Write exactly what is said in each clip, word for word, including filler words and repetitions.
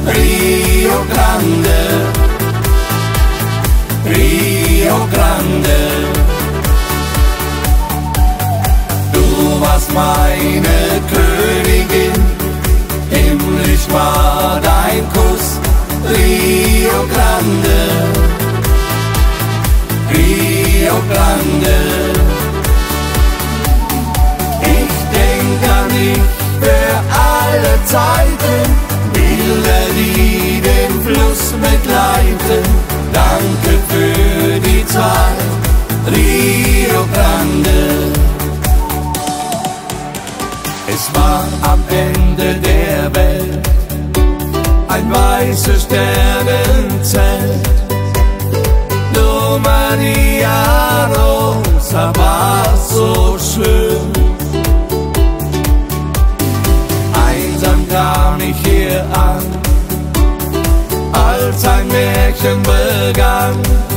Rio Grande, Rio Grande. Du warst meine Königin, himmlisch war dein Kuss, Rio Grande, Rio Grande. Ich denk an dich für alle Zeiten, Bilder, die den Fluss begleiten. Danke für die Zeit, Rio Grande. Es war am Ende der Welt ein weißes Sternenzelt. Nur Maria Rosa war so schön. Einsam kam ich hier an, als ein Märchen begann.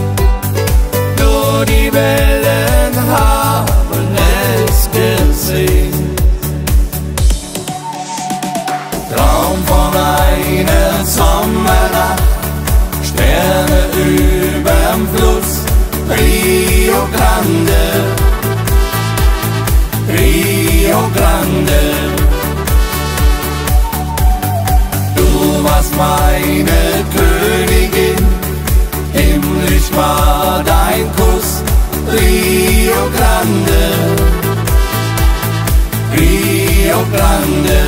Nur die Wellen haben es gesehen. Traum von einer Sommernacht, Sterne überm Fluss, Rio Grande, Rio Grande. Du warst meine Königin, himmlisch war dein Kuss, Rio Grande, Rio Grande.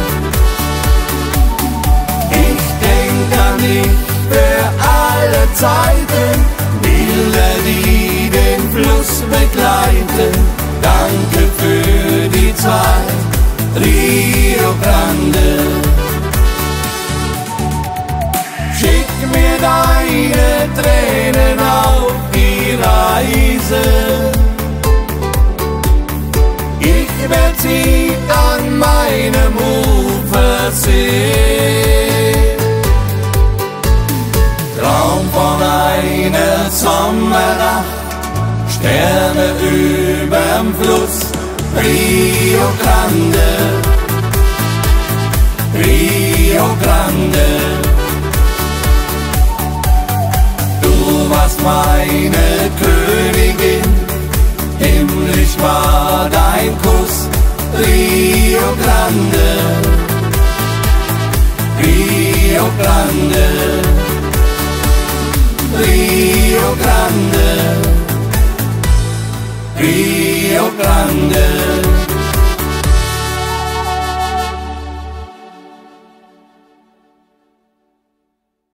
Ich denk an dich für alle Zeiten, Bilder, die den Fluss begleiten. Danke für die Zeit, Rio Grande. Schick mir deine Tränen auf die Reise, ich werd sie an meinem Ufer sehen. Traum von einer Sommernacht, Sterne überm Fluss, Rio Grande, Rio Grande. Du warst meine Königin, himmlisch war dein Kuss, Rio Grande, Rio Grande, Rio Grande, Rio Grande.